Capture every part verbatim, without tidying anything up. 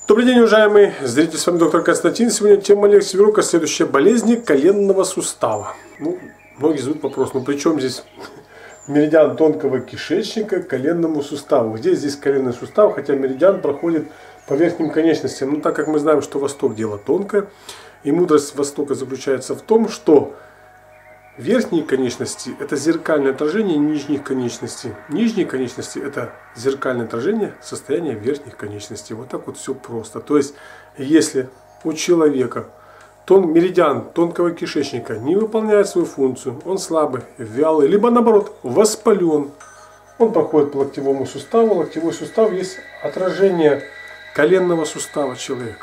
Добрый день, уважаемые зрители, с вами доктор Константин. Сегодня тема лекции урока следующая: болезни коленного сустава. Ну, многие задают вопрос, ну при чем здесь меридиан тонкого кишечника к коленному суставу? Где здесь коленный сустав, хотя меридиан проходит по верхним конечностям? Ну, так как мы знаем, что Восток дело тонкое, и мудрость Востока заключается в том, что верхние конечности – это зеркальное отражение нижних конечностей. Нижние конечности – это зеркальное отражение состояния верхних конечностей. Вот так вот все просто. То есть, если у человека тон, меридиан тонкого кишечника не выполняет свою функцию, он слабый, вялый, либо наоборот воспален, он проходит по локтевому суставу. Локтевой сустав есть отражение коленного сустава человека.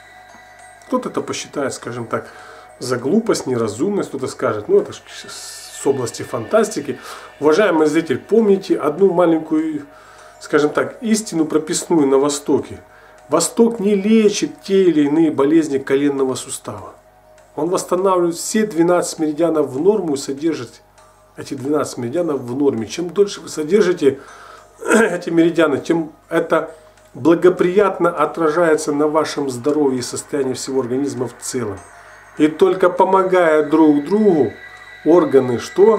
Кто-то это посчитает, скажем так, за глупость, неразумность, кто-то скажет, ну это ж с области фантастики. Уважаемый зритель, помните одну маленькую, скажем так, истину прописную на Востоке. Восток не лечит те или иные болезни коленного сустава. Он восстанавливает все двенадцать меридианов в норму и содержит эти двенадцать меридианов в норме. Чем дольше вы содержите эти меридианы, тем это благоприятно отражается на вашем здоровье и состоянии всего организма в целом. И только помогая друг другу, органы что?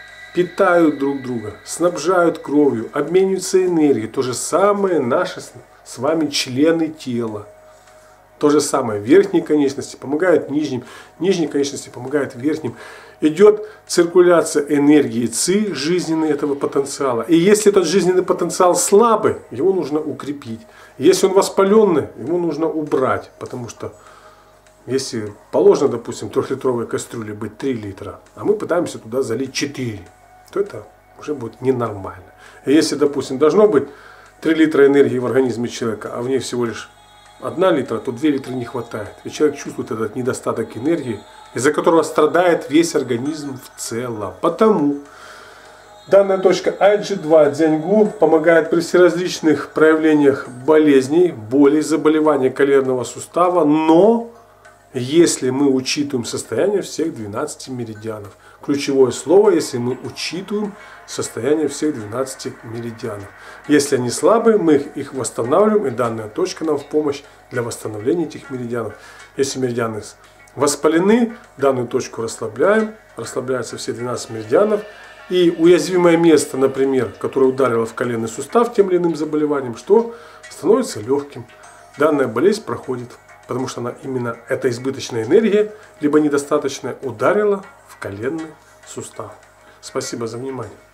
Питают друг друга, снабжают кровью, обмениваются энергией. То же самое наши с вами члены тела. То же самое. Верхние конечности помогают нижним, нижние конечности помогают верхним. Идет циркуляция энергии ЦИ, жизненной этого потенциала. И если этот жизненный потенциал слабый, его нужно укрепить. Если он воспаленный, его нужно убрать, потому что если положено, допустим, трехлитровой кастрюле быть три литра, а мы пытаемся туда залить четыре, то это уже будет ненормально. И если, допустим, должно быть три литра энергии в организме человека, а в ней всего лишь один литр, то два литра не хватает. И человек чувствует этот недостаток энергии, из-за которого страдает весь организм в целом. Потому данная точка ай джи два Дзяньгу помогает при всеразличных проявлениях болезней, болей, заболеваний коленного сустава, но если мы учитываем состояние всех двенадцати меридианов. Ключевое слово, если мы учитываем состояние всех двенадцати меридианов. Если они слабые, мы их восстанавливаем, и данная точка нам в помощь для восстановления этих меридианов. Если меридианы воспалены, данную точку расслабляем, расслабляются все двенадцать меридианов. И уязвимое место, например, которое ударило в коленный сустав тем или иным заболеванием, что становится легким. Данная болезнь проходит. Потому что она именно эта избыточная энергия, либо недостаточная, ударила в коленный сустав. Спасибо за внимание.